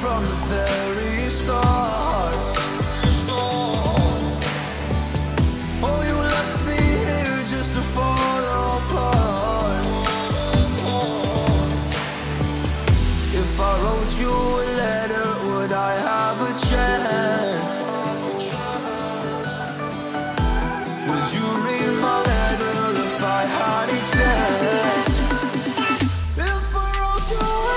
from the very start. Oh, you left me here just to fall apart. If I wrote you a letter, would I have a chance? Would you read my letter if I had it sent? If I wrote you a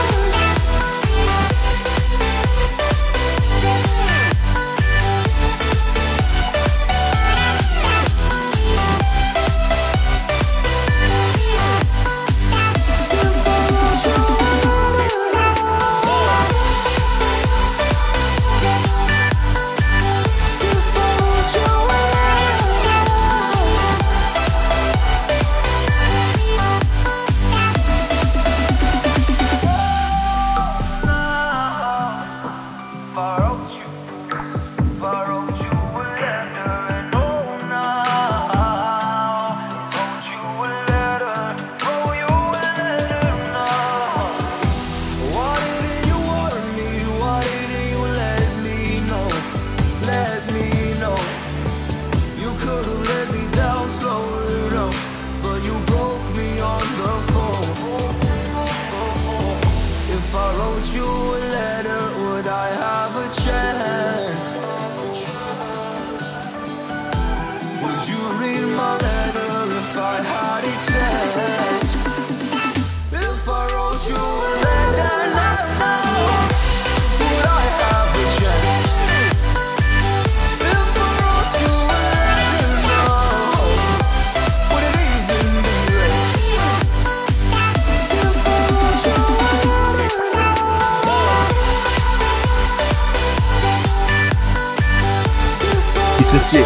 dissocié.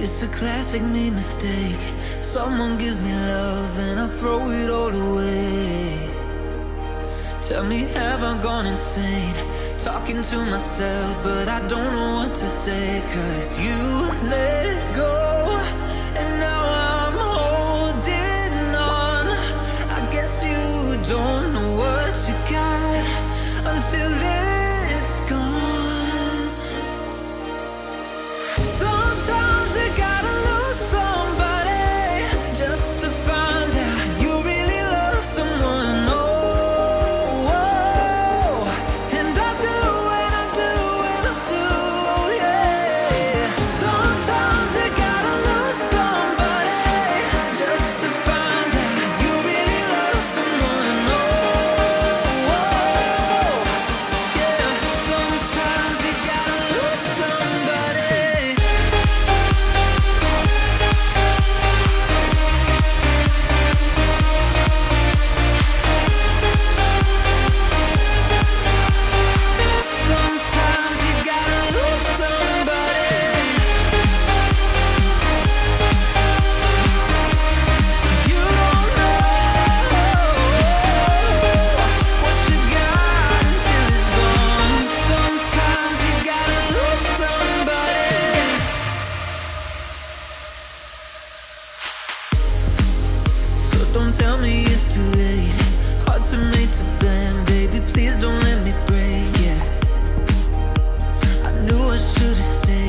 It's a classic me mistake. Someone gives me love and I throw it all away. Tell me, have I gone insane? Talking to myself, but I don't know what to say. 'Cause you let go, and now I'm holding on. I guess you don't know what you got until it's gone. Sometimes you gotta lose somebody just to find out you really love someone. Oh, oh. And I do, and I do, and I do, yeah. Sometimes you gotta lose somebody just to find out you really love someone. Oh, oh, yeah. Sometimes you gotta lose somebody. Sometimes you gotta lose somebody. You don't know what you got until it's gone. Sometimes you gotta lose somebody. So don't tell me it's too late. Hard to make to bend, baby. Please don't let me break. Yeah, I knew I should've stayed.